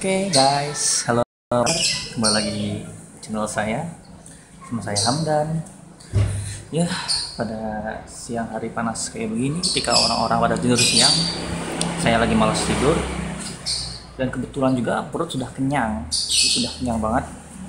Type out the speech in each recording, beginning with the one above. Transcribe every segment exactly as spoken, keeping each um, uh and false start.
Oke guys, halo, kembali lagi di channel saya, sama saya Hamdan. Ya, pada siang hari panas kayak begini, ketika orang-orang pada tidur siang, saya lagi malas tidur. Dan kebetulan juga perut sudah kenyang, sudah kenyang banget,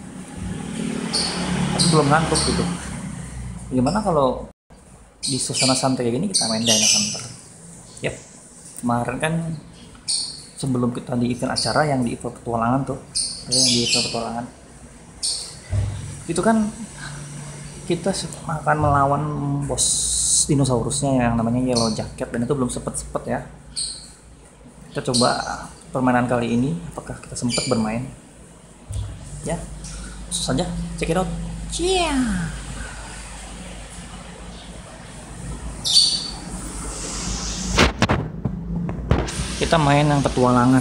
tapi belum ngantuk gitu. Gimana kalau di suasana santai kayak gini kita main Dino Hunter? Yap, kemarin kan sebelum kita di event acara yang di event petualangan tuh, yang di event petualangan itu kan kita akan melawan bos dinosaurusnya yang namanya Yellow Jacket, dan itu belum sempet-sempet ya. Kita coba permainan kali ini, apakah kita sempat bermain ya. Langsung saja check it out. Yeah. Kita main yang petualangan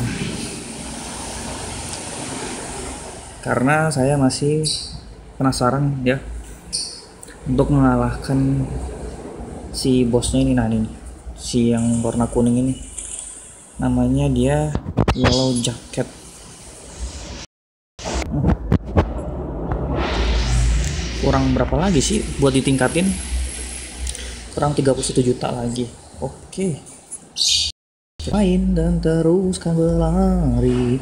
karena saya masih penasaran ya untuk mengalahkan si bosnya ini. Nah ini si yang warna kuning ini, namanya dia Yellow Jacket. Kurang berapa lagi sih buat ditingkatin? Kurang tiga puluh satu juta lagi. Oke, main dan teruskan berlari.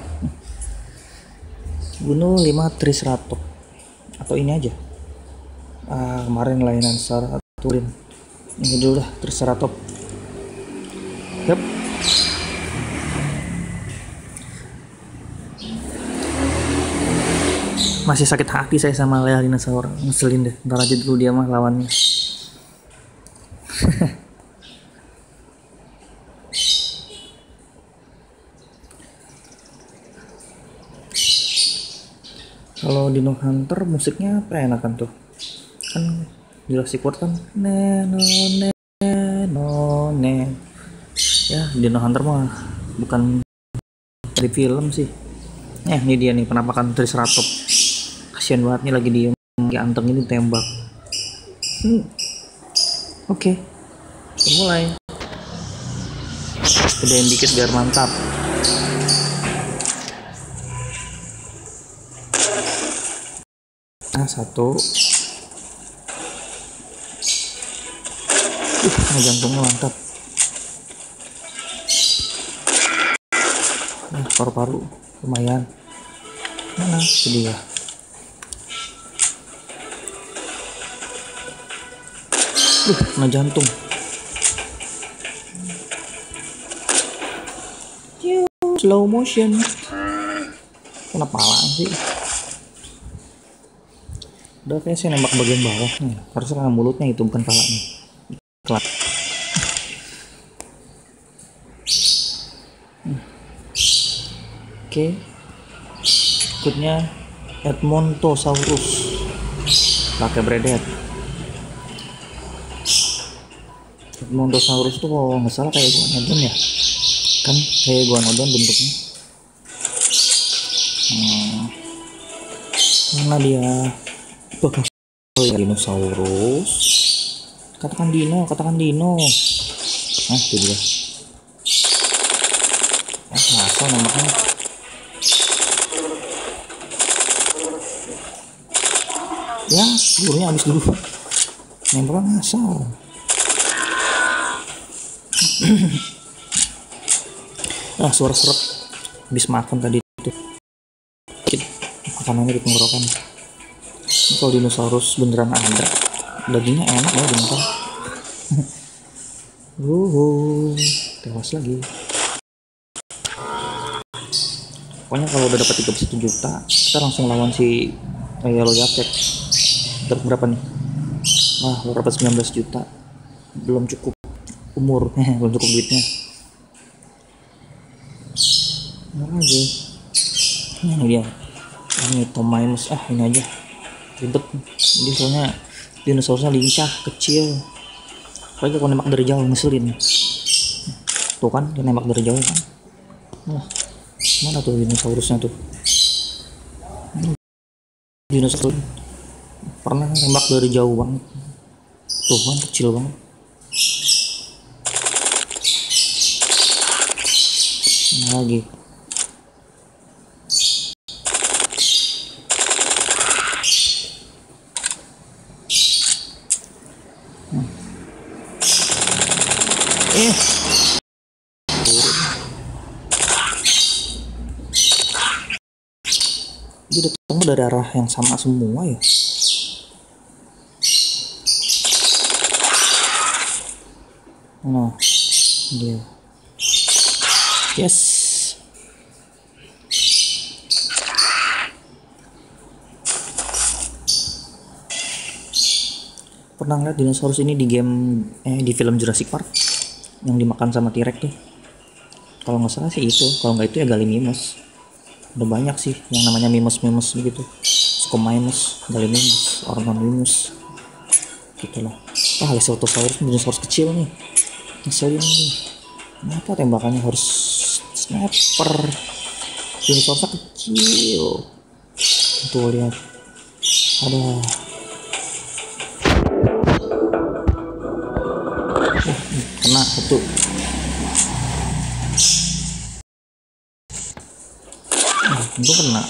Bunuh lima Triceratops atau ini aja. Ah, kemarin lainan Saraturin. Ini dulu dah Triceratops. Yep. Masih sakit hati saya sama Lea dinosaur. Ngeselin deh. Ntar aja dulu dia mah lawannya. Kalau Dino Hunter musiknya apa enakan tuh? Kan Jurassic World kan neno neno ne. Ya, Dino Hunter mah bukan dari film sih. Eh, ini dia nih penampakan Triceratops. Kasian banget nih lagi diem di anteng ini tembak. Hmm. Oke. Okay. Mulai. Gedein dikit biar mantap. Nah, satu. Uh, nah jantungnya mantap. Nah, paru-paru lumayan. Mana? Itu dia. Uh, nah jantung. Slow motion. Kenapa lang sih? Udah kayak saya nembak bagian bawah nih, harusnya karena mulutnya itu bukan palanya. Kelak. Hmm. Oke, berikutnya Edmontosaurus pakai bredet. Edmontosaurus tuh kalau nggak salah kayak Iguanodon ya, kan kayak Iguanodon bentuknya. Hmm. Mana dia? Bakal ya dinosaurus. Katakan dino, katakan dino. Ah, itu dia. Ah, ngasal nembaknya. Ya, seluruhnya habis dulu. Nembaknya ngasal. Ah, suara seret. Habis makan tadi itu. Makanannya di tenggorokan. Kalau dinosaurus beneran ada, dagingnya enak ya beneran. Wuhu, tewas lagi. Pokoknya kalau udah dapat tiga puluh satu juta, kita langsung lawan si Yellow Jacket. Dapat berapa nih? Wah, dapat sembilan belas juta. Belum cukup umur, belum cukup duitnya. Mana lagi? Ini dia. Ini Tomimus. Ah, ini aja. Ribet. Jadi soalnya dinosaurusnya lincah, kecil. Apalagi kalau nembak dari jauh ngeselin. Tuh kan, dia nembak dari jauh kan. Nah, mana tuh dinosaurusnya tuh? Dinosaurus pernah nembak dari jauh banget. Tuh kan, kecil banget. Nah, lagi Eh, turun. Dia datang dari arah yang sama semua ya. Nah, dia. Yes. Pernah ngeliat dinosaurus ini di game eh di film Jurassic Park yang dimakan sama T-Rex tuh? Kalau nggak salah sih itu, kalau nggak itu ya Gallimimus. Udah banyak sih yang namanya mimus-mimus begitu. Scomimus, Gallimimus, Ornithomimus. Gitu lah. Ah, Lecertosaurus dinosaurus kecil nih. Ngeselin nih. Kenapa tembakannya harus sniper? Dinosaurusnya kecil. Tuh lihat. Ada. Oh, kena satu. Nah, itu kena.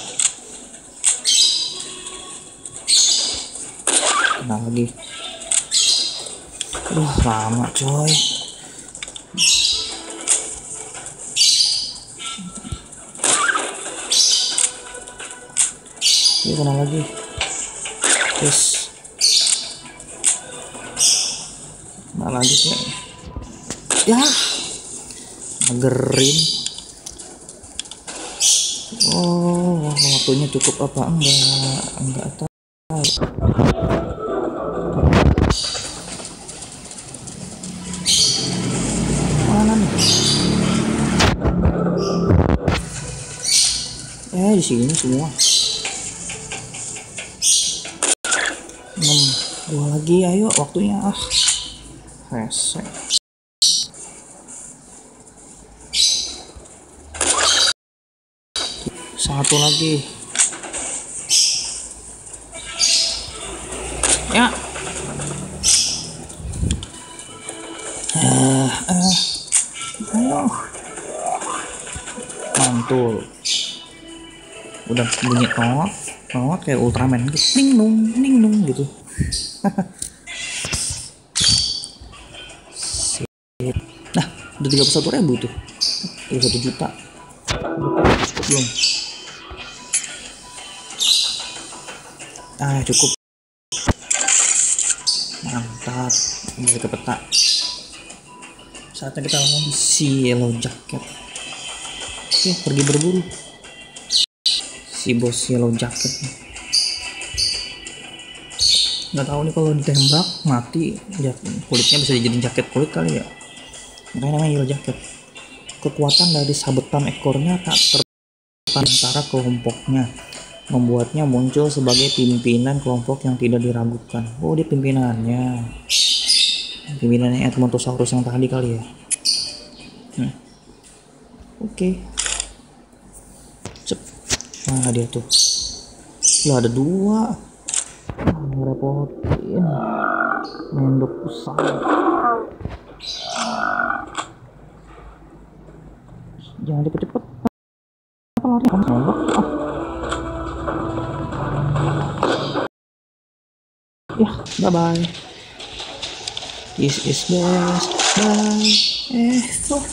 Kena lagi. Aduh, lama coy. Ini kena lagi. Terus kena lagi ya. Ya, magerin. Oh, waktunya cukup apa enggak? Enggak tahu. Mana nih? Eh, di sini semua. enam, dua lagi, ayo waktunya ah. Resek. Satu lagi. Ya. Ah, ah. Ayo. Mantul. Udah bunyi not, not kayak Ultraman gitu. Ning nung, ning nung gitu. Nah, udah tiga puluh satu ribu tuh. tiga puluh satu juta. Cukup belum? Ah, cukup. Mantap. Kembali ke peta. Saatnya kita lawan si Yellow Jacket. Oke, pergi berburu. Si bos Yellow Jacket. Nggak tahu nih kalau ditembak mati, ya, kulitnya bisa dijadiin jaket kulit kali ya. Makanya namanya Yellow Jacket. Kekuatan dari sabetan ekornya tak tertahan antara kelompoknya, membuatnya muncul sebagai pimpinan kelompok yang tidak diragukan. Oh, dia pimpinannya. Pimpinannya Edmontosaurus yang tadi kali ya. Hmm. Oke. Okay. Nah, dia tuh. Lah, ada dua. Ah, ngerepotin. Mendok usang. Jangan cepet-cepet. Apa lari kamu nembak? Ah. Ya, bye bye. This is best. Bye. Eh, so.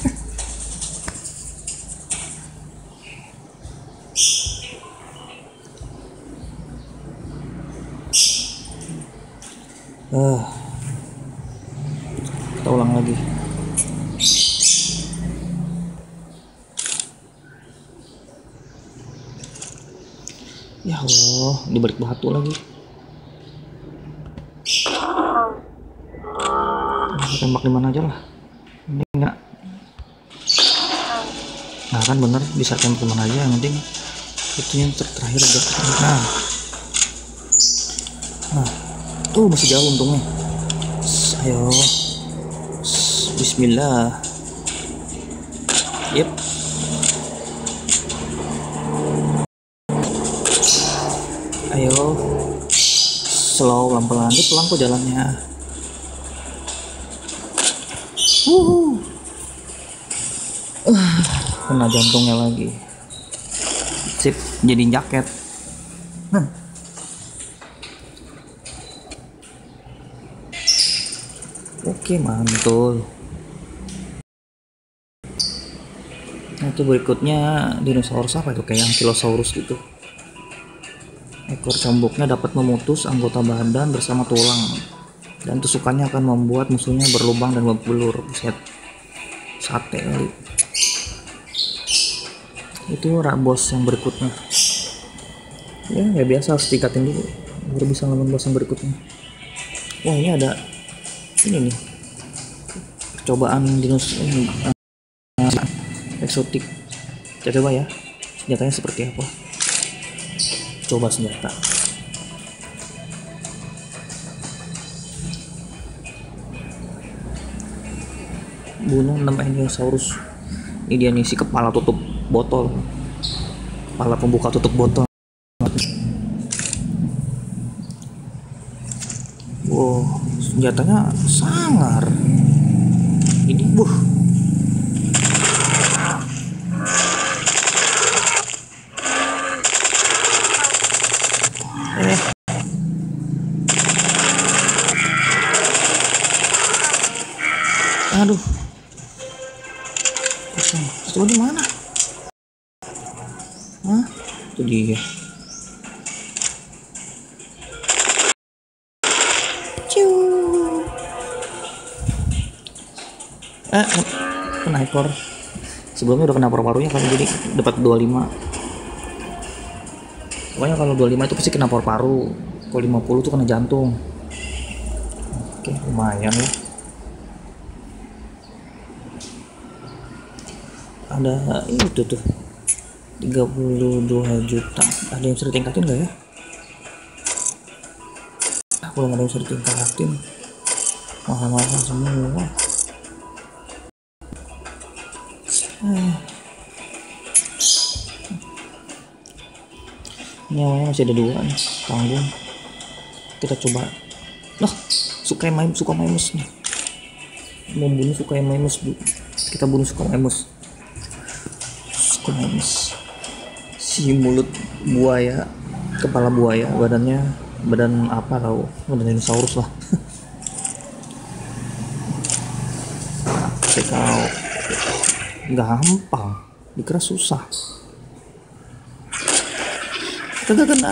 Ah. Kita ulang lagi. Ya Allah, di balik batu lagi. Tembak di mana aja lah. Ini enggak. Nah kan bener, bisa tembak di mana aja, yang penting itu yang ter terakhir agak. Nah. Nah. Tuh masih jauh untungnya. Ayo. Bismillah. Yep. Ayo. Slow, pelan-pelan. Dia pelan kok jalannya. Wuhu. Uh, kena jantungnya lagi. Sip, jadiin jaket. Hmm. Oke, mantul. Itu berikutnya dinosaurus apa itu, kayak yang Ankylosaurus gitu. Ekor cambuknya dapat memutus anggota badan bersama tulang, dan tusukannya akan membuat musuhnya berlubang dan membelur. Buset, sate kali. Itu bos yang berikutnya. Ya kayak biasa harus tingkatin dulu baru bisa lawan bos yang berikutnya. Wah, ini ada ini nih, percobaan dinosaurus uh, eksotik. Kita coba ya senjatanya seperti apa. Coba senjata. Bunuh enam Ankylosaurus. Ini dia nih, si kepala tutup botol, kepala pembuka tutup botol. Wow, senjatanya sangar. Ini buh. Eh. Aduh. Itu di mana? Hah? Itu dia. Ciu. Eh, kena ekor. Sebelumnya udah kena paru-parunya kan, jadi dapat dua puluh lima. Pokoknya kalau dua puluh lima itu pasti kena paru-paru. Kalau lima puluh tuh kena jantung. Oke, lumayan lah. Ada itu tuh tiga puluh dua juta. Ada yang bisa ditingkatin gak ya? Ah, belum ada yang bisa ditingkatin. Mahal-mahal semua. Hmm. Nyawanya masih ada dua nih, tanggung. Kita coba. Nah, Sukamaimus, Sukamaimus nih. Mau bunuh Sukamaimus. Kita bunuh Sukamaimus. Sukamaimus. Si mulut buaya, kepala buaya, badannya badan apa tau? Badan dinosaurus lah. Kau gampang, dikira susah. Kagak kena.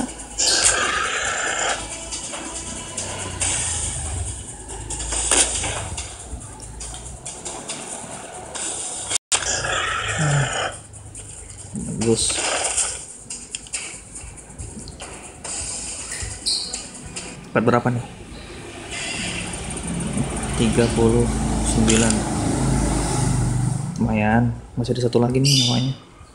Hmm. Bagus. Dapat berapa nih? tiga puluh sembilan. Lumayan, masih ada satu lagi nih namanya.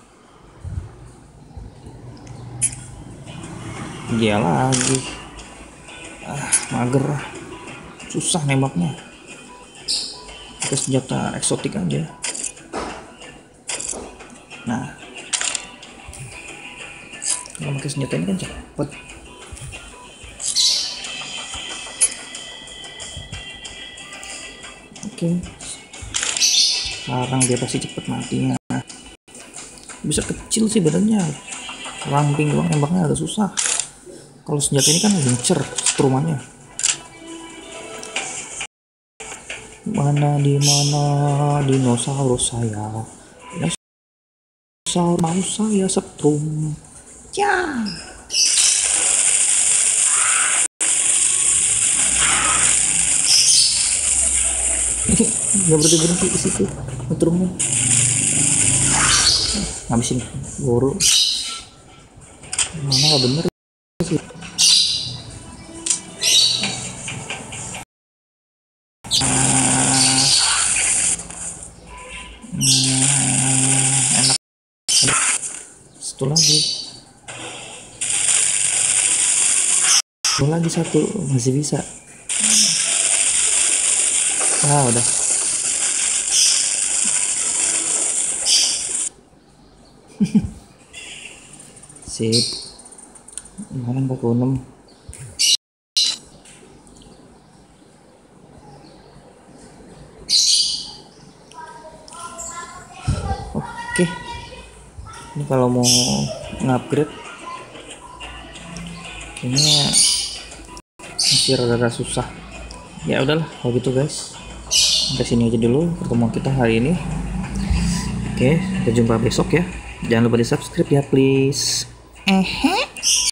Dia lagi. Ah, mager lah. Susah nembaknya. Pakai senjata eksotik aja. Nah, kalau pakai senjata ini kan cepet. Oke. Sekarang dia pasti cepet matinya. Bisa kecil sih badannya. Ramping doang, nembaknya agak susah. Kalau senjata ini kan lincer strumannya. Mana di mana dinosaurus saya? Dinosaurus mau saya setrum. Ya. Nggak berhenti berhenti di situ setrumnya. Habisin guru. Mana nggak bener sih. Nah, enak. Satu lagi. Satu lagi satu masih bisa. Ah, udah. Sip. Mana empat puluh enam. Oke. Ini kalau mau ngupgrade kayaknya masih rada-rada susah. Ya udahlah kalau gitu guys. Sampai sini aja dulu pertemuan kita hari ini. Oke, sampai jumpa besok ya. Jangan lupa di subscribe ya please. Ehe.